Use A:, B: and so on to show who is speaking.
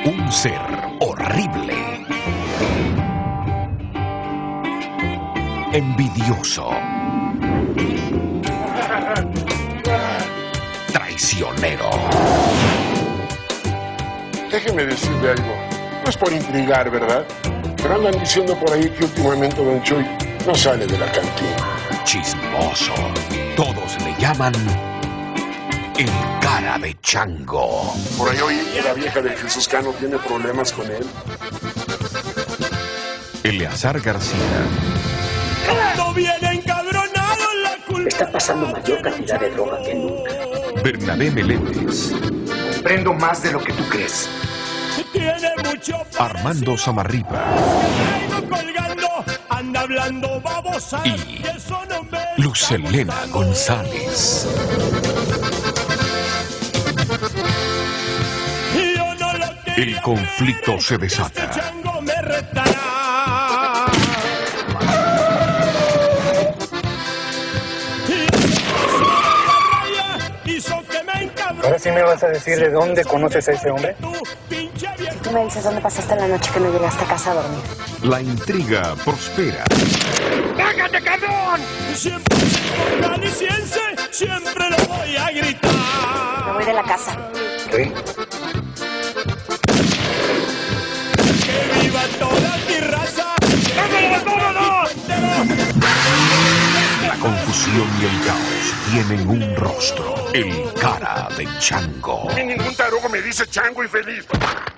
A: Un ser horrible, envidioso, traicionero.
B: Déjeme decirle algo. No es por intrigar, ¿verdad? Pero andan diciendo por ahí que últimamente Don Chuy no sale de la cantina.
A: Chismoso. Todos le llaman el cara de chango.
B: Por ahí oí que la vieja de Jesús Cano tiene problemas con él.
A: Eleazar García.
C: Está pasando mayor cantidad de droga que nunca.
A: Bernabé Meléndez.
C: Prendo más de lo que tú crees.
A: Armando Samarripa. Y Lucelena González. El conflicto se desata.
D: Ahora sí me vas a decir de dónde conoces a ese hombre.
E: Tú me dices dónde pasaste la noche que no llegaste a casa a dormir.
A: La intriga prospera.
F: ¡Bájate, cabrón! Siempre jalisciense, siempre lo voy a gritar.
E: Me voy de la casa.
D: ¿Sí?
F: ¡Que viva toda mi raza! ¡Vámonos!
A: La confusión y el caos tienen un rostro. El cara de chango.
B: A mí ningún tarugo me dice chango y feliz.